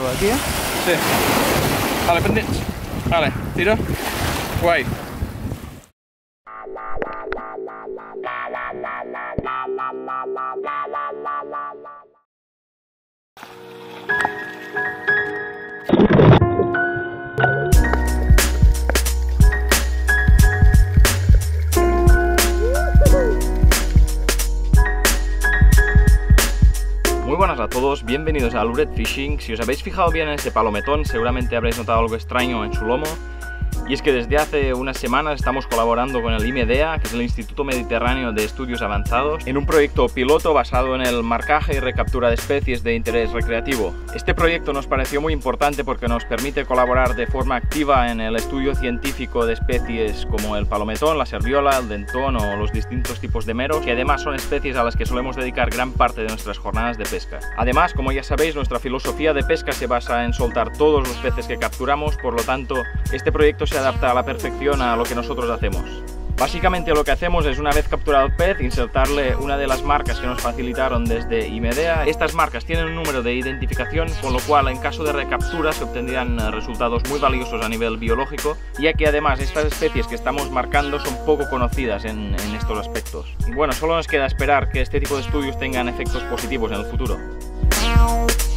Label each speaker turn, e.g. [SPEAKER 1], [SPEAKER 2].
[SPEAKER 1] por aquí, ¿eh?
[SPEAKER 2] Sí. Vale, pendiente. Vale, tiro. Guay.
[SPEAKER 3] Muy buenas a todos, bienvenidos a Lured Fishing. Si os habéis fijado bien en este palometón, seguramente habréis notado algo extraño en su lomo. Y es que desde hace unas semanas estamos colaborando con el IMEDEA, que es el Instituto Mediterráneo de Estudios Avanzados, en un proyecto piloto basado en el marcaje y recaptura de especies de interés recreativo. Este proyecto nos pareció muy importante porque nos permite colaborar de forma activa en el estudio científico de especies como el palometón, la serviola, el dentón o los distintos tipos de meros, que además son especies a las que solemos dedicar gran parte de nuestras jornadas de pesca. Además, como ya sabéis, nuestra filosofía de pesca se basa en soltar todos los peces que capturamos, por lo tanto, este proyecto se adapta a la perfección a lo que nosotros hacemos. Básicamente lo que hacemos es, una vez capturado el pez, insertarle una de las marcas que nos facilitaron desde IMEDEA. Estas marcas tienen un número de identificación, con lo cual en caso de recaptura se obtendrían resultados muy valiosos a nivel biológico, ya que además estas especies que estamos marcando son poco conocidas en estos aspectos. Y bueno, solo nos queda esperar que este tipo de estudios tengan efectos positivos en el futuro.